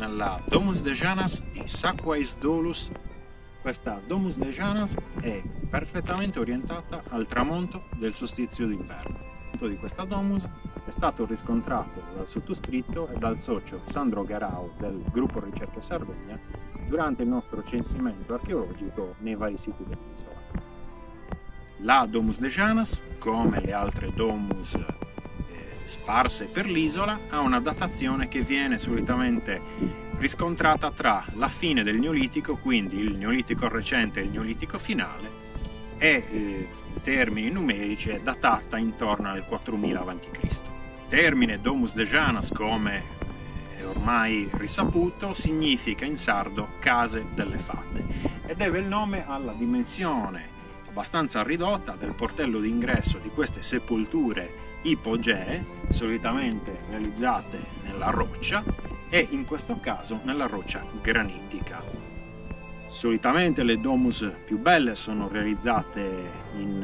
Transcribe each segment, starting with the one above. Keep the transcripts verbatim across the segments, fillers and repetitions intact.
nella Domus de Janas di Saquais Dolus. Questa Domus de Janas è perfettamente orientata al tramonto del solstizio d'inverno. Il punto di questa Domus è stato riscontrato dal sottoscritto e dal socio Sandro Garau del gruppo Ricerche Sardegna durante il nostro censimento archeologico nei vari siti dell'isola. La Domus de Janas, come le altre Domus eh, sparse per l'isola, ha una datazione che viene solitamente riscontrata tra la fine del Neolitico, quindi il Neolitico recente e il Neolitico finale, e eh, in termini numerici è datata intorno al quattromila avanti Cristo Il termine Domus de Janas, come è ormai risaputo, significa in sardo case delle fate e deve il nome alla dimensione abbastanza ridotta del portello d'ingresso di queste sepolture ipogee, solitamente realizzate nella roccia e in questo caso nella roccia granitica. Solitamente le domus più belle sono realizzate in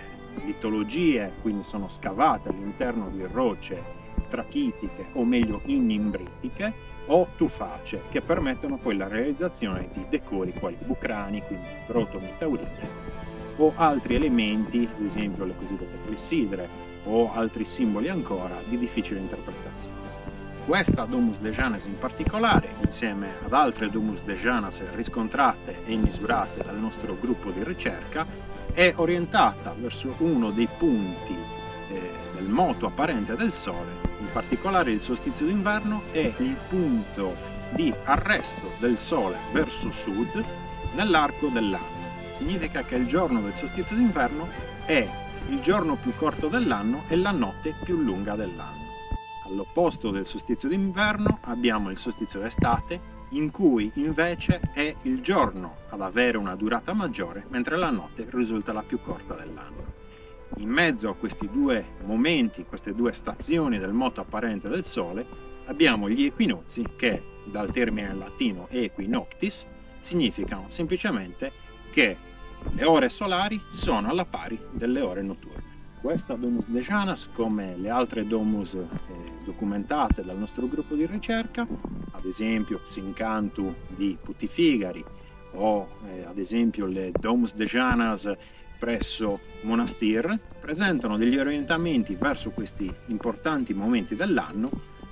litologie, quindi sono scavate all'interno di rocce trachitiche o meglio inimbritiche o tufacee, che permettono poi la realizzazione di decori quali bucrani, quindi rotomi taurini, o altri elementi, ad esempio le cosiddette clessidre o altri simboli ancora di difficile interpretazione. Questa Domus de Janas in particolare, insieme ad altre Domus de Janas riscontrate e misurate dal nostro gruppo di ricerca, è orientata verso uno dei punti eh, del moto apparente del Sole, in particolare il solstizio d'inverno è il punto di arresto del Sole verso sud nell'arco dell'anno. Significa che il giorno del solstizio d'inverno è il giorno più corto dell'anno e la notte più lunga dell'anno. All'opposto del solstizio d'inverno abbiamo il solstizio d'estate, in cui invece è il giorno ad avere una durata maggiore, mentre la notte risulta la più corta dell'anno. In mezzo a questi due momenti, queste due stazioni del moto apparente del Sole, abbiamo gli equinozi che, dal termine latino equinoctis, significano semplicemente che le ore solari sono alla pari delle ore notturne. Questa Domus de Janas, come le altre Domus eh, documentate dal nostro gruppo di ricerca, ad esempio Sincantu di Puttifigari o eh, ad esempio le Domus de Janas presso Monastir, presentano degli orientamenti verso questi importanti momenti dell'anno,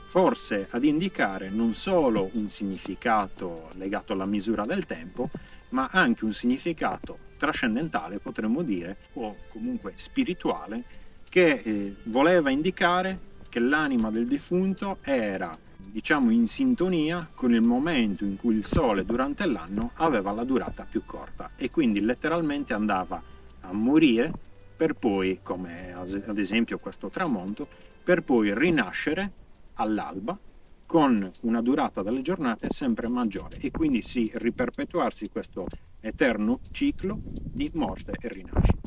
forse ad indicare non solo un significato legato alla misura del tempo, ma anche un significato trascendentale, potremmo dire, o comunque spirituale, che eh, voleva indicare che l'anima del defunto era, diciamo, in sintonia con il momento in cui il Sole durante l'anno aveva la durata più corta e quindi letteralmente andava a morire per poi, come ad esempio questo tramonto, per poi rinascere all'alba con una durata delle giornate sempre maggiore e quindi si riperpetuarsi questo eterno ciclo di morte e rinascita.